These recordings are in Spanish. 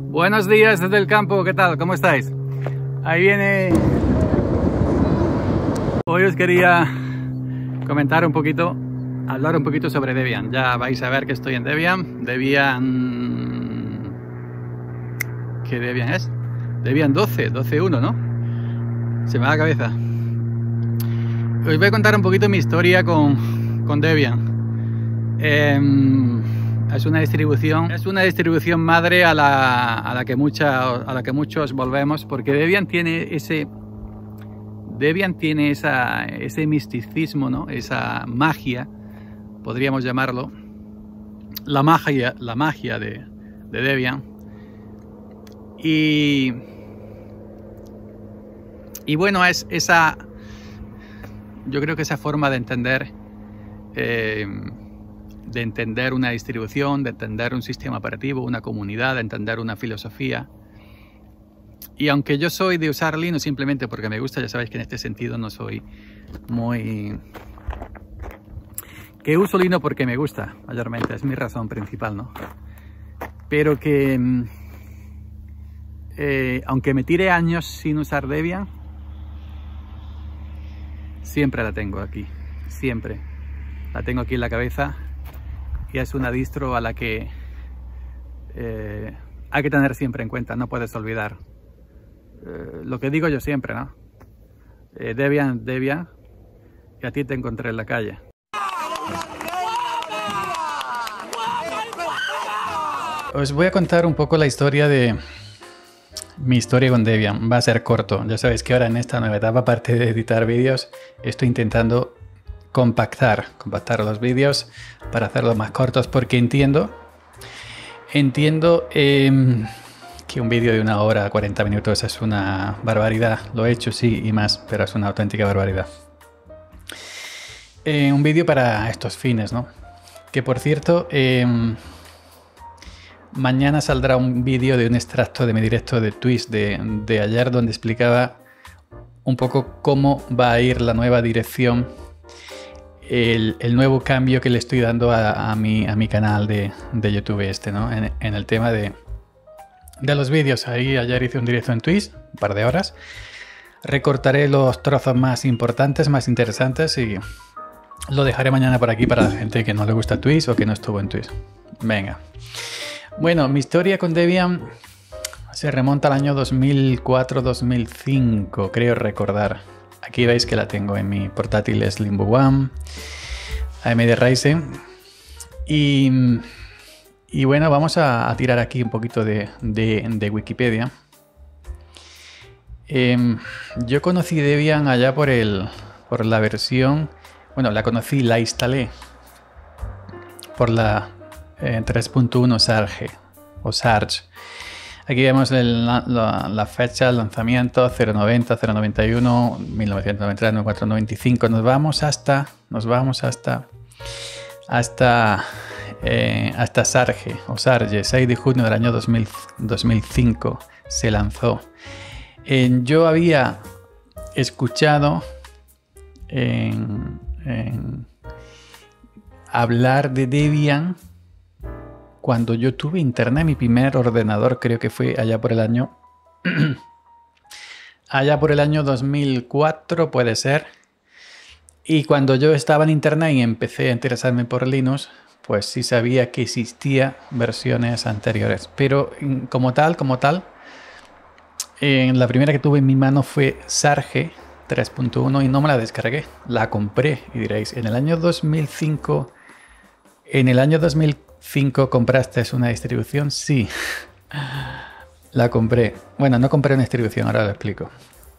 Buenos días desde el campo, ¿qué tal? ¿Cómo estáis? Ahí viene... Hoy os quería comentar un poquito, hablar un poquito sobre Debian. Ya vais a ver que estoy en Debian. ¿Qué Debian es? Debian 12.1, ¿no? Se me va la cabeza. Os voy a contar un poquito mi historia con Debian. Es una distribución madre a la que muchos volvemos, porque Debian tiene ese misticismo, ¿no? Esa magia, podríamos llamarlo, la magia de Debian. Y bueno, es esa, yo creo que esa forma de entender una distribución, de entender un sistema operativo, una comunidad, de entender una filosofía. Y aunque yo soy de usar Linux simplemente porque me gusta, ya sabéis que en este sentido no soy muy... Que uso Linux porque me gusta, mayormente, es mi razón principal, ¿no? Pero que... aunque me tire años sin usar Debian, siempre la tengo aquí, siempre. La tengo aquí en la cabeza y es una distro a la que hay que tener siempre en cuenta, no puedes olvidar. Lo que digo yo siempre, ¿no? Debian, y a ti te encontré en la calle. Os voy a contar un poco la historia de... Mi historia con Debian. Va a ser corto. Ya sabéis que ahora en esta nueva etapa, aparte de editar vídeos, estoy intentando compactar los vídeos para hacerlos más cortos, porque entiendo que un vídeo de 1 hora, 40 minutos es una barbaridad. Lo he hecho, sí, y más, pero es una auténtica barbaridad. Un vídeo para estos fines, ¿no? Que por cierto, mañana saldrá un vídeo de un extracto de mi directo de Twitch de ayer, donde explicaba un poco cómo va a ir la nueva dirección, el nuevo cambio que le estoy dando a mi canal de YouTube ¿no? En el tema de los vídeos. Ahí ayer hice un directo en Twitch, un par de horas. Recortaré los trozos más importantes, más interesantes, y lo dejaré mañana por aquí para la gente que no le gusta Twitch o que no estuvo en Twitch. Venga. Bueno, mi historia con Debian se remonta al año 2004-2005, creo recordar. Aquí veis que la tengo en mi portátil Slimbo One, AMD Ryzen. Y bueno, vamos a tirar aquí un poquito de Wikipedia. Yo conocí Debian allá por la versión... Bueno, la instalé por la 3.1 Sarge o Sarge. Aquí vemos la fecha, el lanzamiento 090, 091, 1993, 94, 95. Nos vamos hasta Sarge o Sarge, 6 de junio del año 2005 se lanzó. Yo había escuchado hablar de Debian cuando yo tuve internet. Mi primer ordenador creo que fue allá por el año 2004, puede ser. Y cuando yo estaba en internet y empecé a interesarme por Linux, pues sí sabía que existía versiones anteriores. Pero como tal, la primera que tuve en mi mano fue Sarge 3.1 y no me la descargué, la compré. Y diréis, en el año 2005 ¿compraste una distribución? Sí, la compré. Bueno, no compré una distribución, ahora lo explico.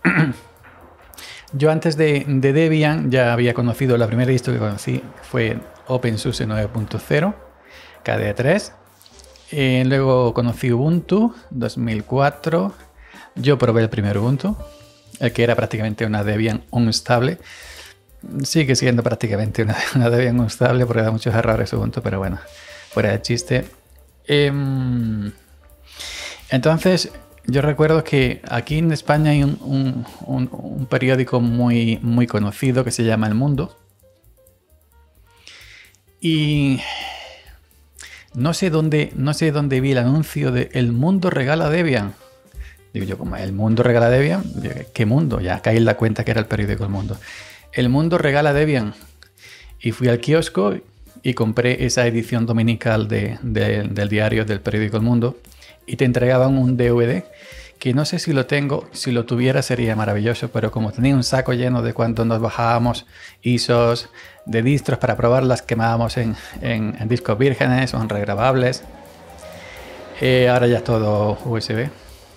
Yo antes de Debian ya había conocido, la primera distro que conocí fue OpenSUSE 9.0, KDE3. Luego conocí Ubuntu 2004. Yo probé el primer Ubuntu, el que era prácticamente una Debian unstable. Sigue siendo prácticamente una Debian unstable porque da muchos errores Ubuntu, pero bueno, fuera de chiste. Entonces, yo recuerdo que aquí en España hay un periódico muy conocido que se llama El Mundo. Y no sé dónde vi el anuncio de El Mundo regala Debian. Digo yo, como El Mundo regala Debian, ¿qué mundo? Ya caí en la cuenta que era el periódico El Mundo. El Mundo regala Debian. Y fui al kiosco y compré esa edición dominical del diario del periódico El Mundo. Y te entregaban un DVD que no sé si lo tengo, si lo tuviera sería maravilloso, pero como tenía un saco lleno de cuando nos bajábamos ISOs de distros para probar, las quemábamos en discos vírgenes o en regrabables. Ahora ya es todo USB.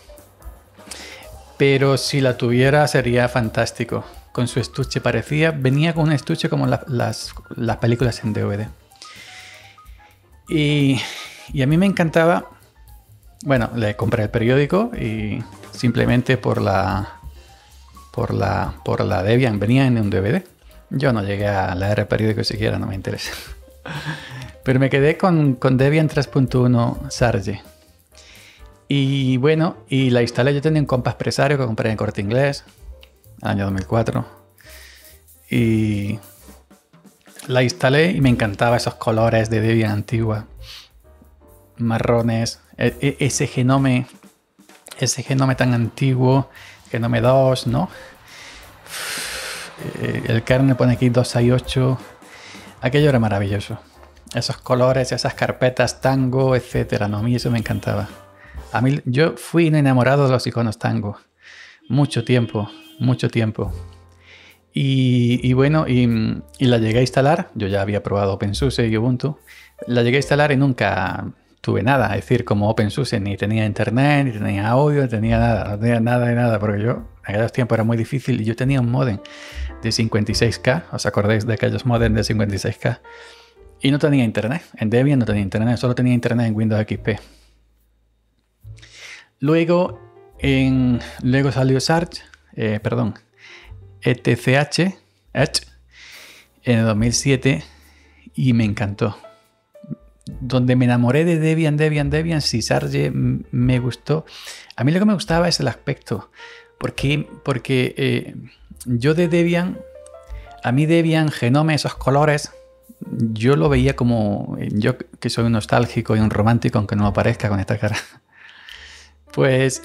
Pero si la tuviera sería fantástico. Con su estuche venía con un estuche como las películas en DVD. Y a mí me encantaba. Bueno, le compré el periódico y simplemente por la Debian venía en un DVD. Yo no llegué a leer el periódico siquiera, no me interesa. Pero me quedé con Debian 3.1 Sarge. Y bueno, y la instalé. Yo tenía un Compass Presario que compré en Corte Inglés, en el año 2004. Y la instalé y me encantaba esos colores de Debian antigua. Marrones, ese genome tan antiguo, Genome 2, ¿no? El kernel pone aquí 268. Aquello era maravilloso. Esos colores, esas carpetas Tango, etcétera. No, a mí eso me encantaba. Yo fui enamorado de los iconos Tango. Mucho tiempo. Y bueno, y la llegué a instalar. Yo ya había probado OpenSUSE y Ubuntu. La llegué a instalar y nunca tuve nada. Es decir, como OpenSUSE ni tenía internet, ni tenía audio, ni tenía nada. No tenía nada de nada, porque yo en aquellos tiempos era muy difícil. Y yo tenía un módem de 56K. ¿Os acordáis de aquellos modems de 56K? Y no tenía internet. En Debian no tenía internet. Solo tenía internet en Windows XP. Luego salió ETCH en el 2007 y me encantó. Donde me enamoré de Debian, si Sarge me gustó. A mí lo que me gustaba es el aspecto. Porque yo de Debian, a mí Debian, Genome, esos colores, yo lo veía como, yo que soy un nostálgico y un romántico, aunque no me parezca con esta cara. Pues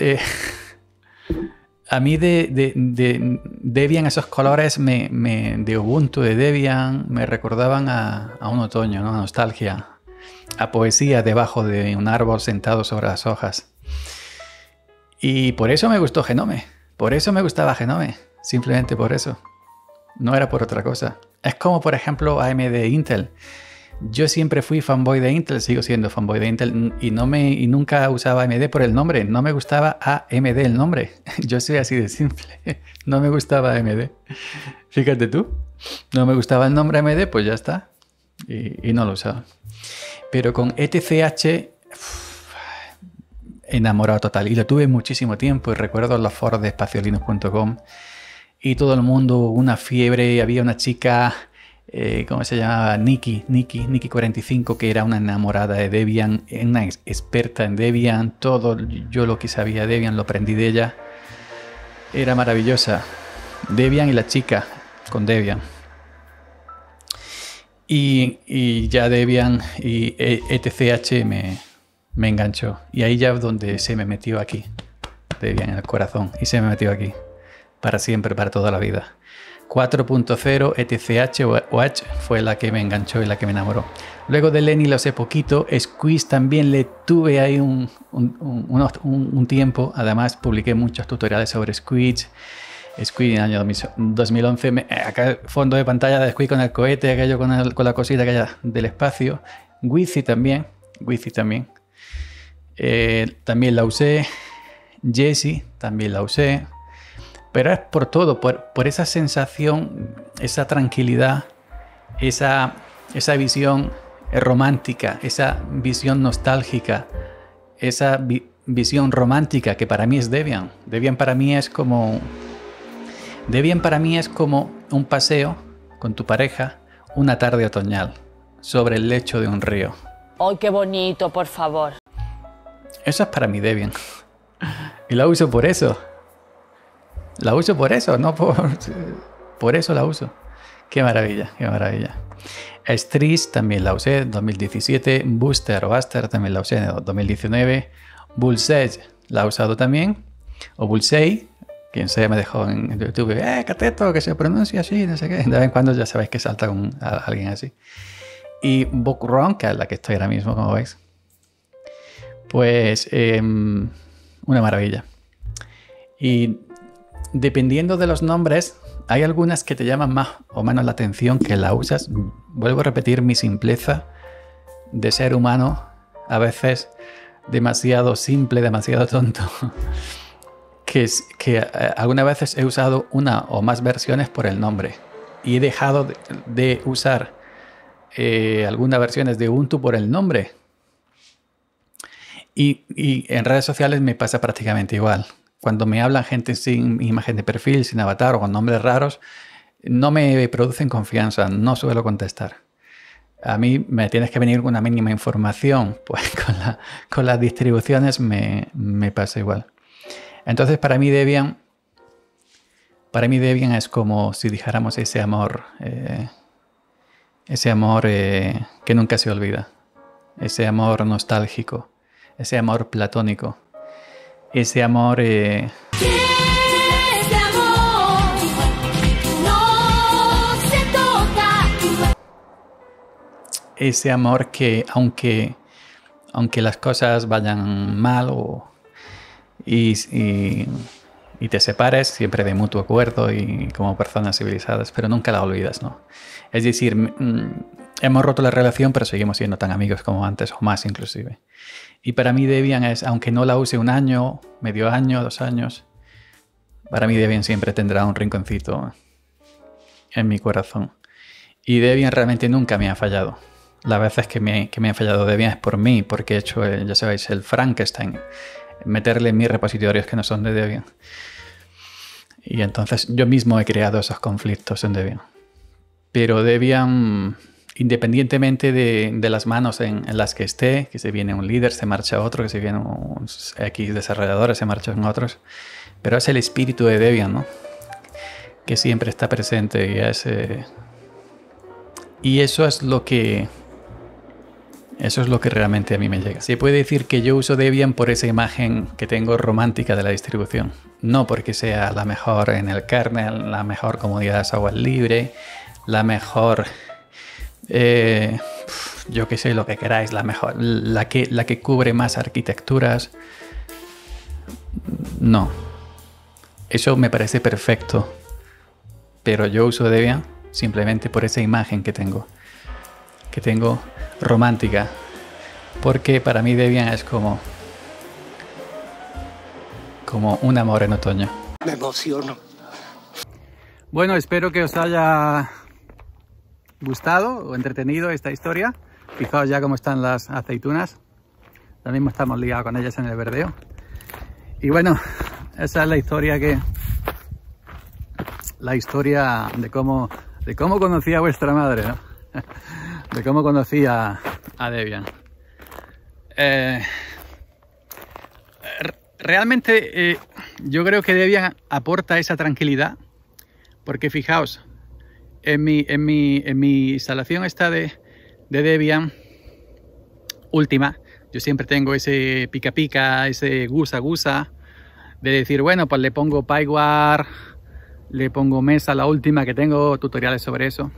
a mí de Debian esos colores de Ubuntu, de Debian, me recordaban a un otoño, ¿no? A nostalgia, a poesía debajo de un árbol sentado sobre las hojas. Y por eso me gustó Genome, por eso me gustaba Genome, simplemente por eso. No era por otra cosa. Es como, por ejemplo, AMD e Intel. Yo siempre fui fanboy de Intel, sigo siendo fanboy de Intel y nunca usaba AMD por el nombre. No me gustaba AMD el nombre. Yo soy así de simple. No me gustaba AMD. Fíjate tú. No me gustaba el nombre AMD, pues ya está. Y no lo usaba. Pero con ETCH, enamorado total. Y lo tuve muchísimo tiempo. Y recuerdo los foros de espaciolinux.com. Y todo el mundo, una fiebre. Había una chica... ¿cómo se llamaba? Nikki45, que era una enamorada de Debian, una experta en Debian. Todo yo lo que sabía de Debian lo aprendí de ella. Era maravillosa. Debian y la chica con Debian. Y ya Debian y ETCH me enganchó. Y ahí ya es donde se me metió aquí. Debian en el corazón. Y se me metió aquí. Para siempre, para toda la vida. 4.0 ETCH o H fue la que me enganchó y la que me enamoró. Luego de Lenny lo sé poquito. Squeeze también le tuve ahí un tiempo. Además publiqué muchos tutoriales sobre Squeeze. Squeeze en el año 2011. Acá fondo de pantalla de Squeeze con el cohete, aquello con la cosita aquella del espacio. Wizzy también. También la usé. Jessie también la usé. Pero es por todo, por esa sensación, esa tranquilidad, esa visión romántica, esa visión nostálgica, esa visión romántica que para mí es Debian. Debian para mí es como un paseo con tu pareja una tarde otoñal sobre el lecho de un río. ¡Ay, qué bonito, por favor! Eso es para mí Debian. Y la uso por eso. La uso por eso, no por eso la uso. Qué maravilla, qué maravilla. Stris también la usé en 2017. Booster o Buster también la usé en 2019. Bullseye la he usado también. O Bullseye. Quien sea me dejó en YouTube. Cateto, que se pronuncia así, no sé qué. De vez en cuando ya sabéis que salta con alguien así. Y Bookrun, que es la que estoy ahora mismo, como veis. Pues una maravilla. Y dependiendo de los nombres, hay algunas que te llaman más o menos la atención, que la usas. Vuelvo a repetir mi simpleza de ser humano, a veces demasiado simple, demasiado tonto, que algunas veces he usado una o más versiones por el nombre y he dejado de usar algunas versiones de Ubuntu por el nombre. Y en redes sociales me pasa prácticamente igual. Cuando me hablan gente sin imagen de perfil, sin avatar o con nombres raros, no me producen confianza, no suelo contestar. A mí me tienes que venir con una mínima información, pues con las distribuciones me pasa igual. Entonces para mí Debian es como si dijéramos ese amor que nunca se olvida, ese amor nostálgico, ese amor platónico, ese amor... ese amor que aunque las cosas vayan mal y te separes, siempre de mutuo acuerdo y como personas civilizadas, pero nunca la olvidas, ¿no? Es decir, hemos roto la relación, pero seguimos siendo tan amigos como antes, o más inclusive. Y para mí Debian es, aunque no la use un año, medio año, 2 años, para mí Debian siempre tendrá un rinconcito en mi corazón. Y Debian realmente nunca me ha fallado. Las veces que me ha fallado Debian es por mí, porque he hecho, ya sabéis, el Frankenstein, meterle en mis repositorios que no son de Debian. Y entonces yo mismo he creado esos conflictos en Debian. Pero Debian, independientemente de las manos en las que esté, que se viene un líder, se marcha otro, que se viene un X desarrolladores, se marchan otros, pero es el espíritu de Debian, ¿no? Que siempre está presente y eso es lo que realmente a mí me llega. Se puede decir que yo uso Debian por esa imagen que tengo romántica de la distribución. No porque sea la mejor en el kernel, la mejor comunidad de software libre, la mejor... yo qué sé, lo que queráis, la mejor, la que cubre más arquitecturas. No. Eso me parece perfecto. Pero yo uso Debian simplemente por esa imagen que tengo romántica, porque para mí Debian es como un amor en otoño. Me emociono. Bueno, espero que os haya gustado o entretenido esta historia. Fijaos ya cómo están las aceitunas. Ahora mismo estamos ligados con ellas en el verdeo. Y bueno, esa es la historia de cómo conocí a vuestra madre, ¿no? De cómo conocí a Debian. Realmente yo creo que Debian aporta esa tranquilidad, porque fijaos, en mi instalación esta de Debian última, yo siempre tengo ese pica pica, ese gusa de decir, bueno, pues le pongo PyWare, le pongo Mesa, la última, que tengo tutoriales sobre eso.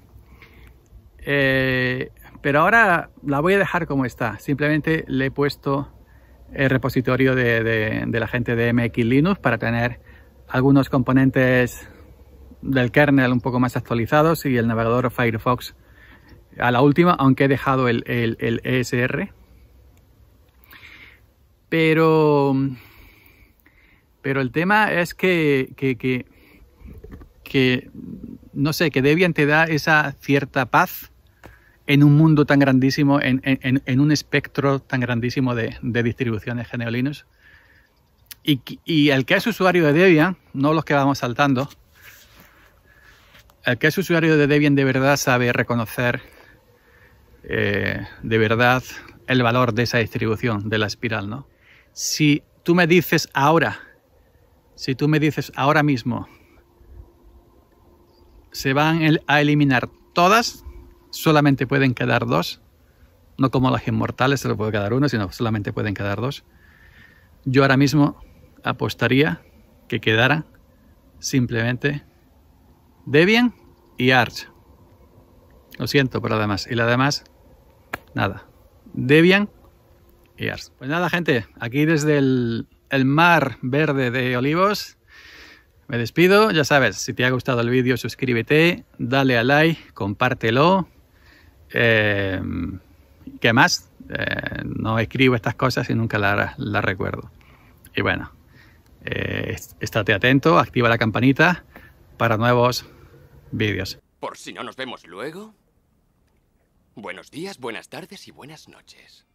Pero ahora la voy a dejar como está. Simplemente le he puesto el repositorio de la gente de MX Linux para tener algunos componentes del kernel un poco más actualizados y el navegador Firefox a la última, aunque he dejado el ESR. Pero el tema es que no sé, que Debian te da esa cierta paz en un mundo tan grandísimo, en un espectro tan grandísimo de distribuciones GNU Linux. Y el que es usuario de Debian, no los que vamos saltando, el que es usuario de Debian de verdad sabe reconocer de verdad el valor de esa distribución, de la espiral, ¿no? Si tú me dices ahora mismo, se van a eliminar todas, solamente pueden quedar 2. No como las inmortales, solo puede quedar 1, sino solamente pueden quedar 2. Yo ahora mismo apostaría que quedaran simplemente Debian y Arch. Lo siento por lo demás. Y lo demás, nada. Debian y Arch. Pues nada, gente, aquí desde el mar verde de Olivos me despido. Ya sabes, si te ha gustado el vídeo, suscríbete, dale a like, compártelo. ¿Qué más? No escribo estas cosas y nunca las recuerdo. Y bueno, estate atento, activa la campanita para nuevos vídeos. Por si no nos vemos luego. Buenos días, buenas tardes y buenas noches.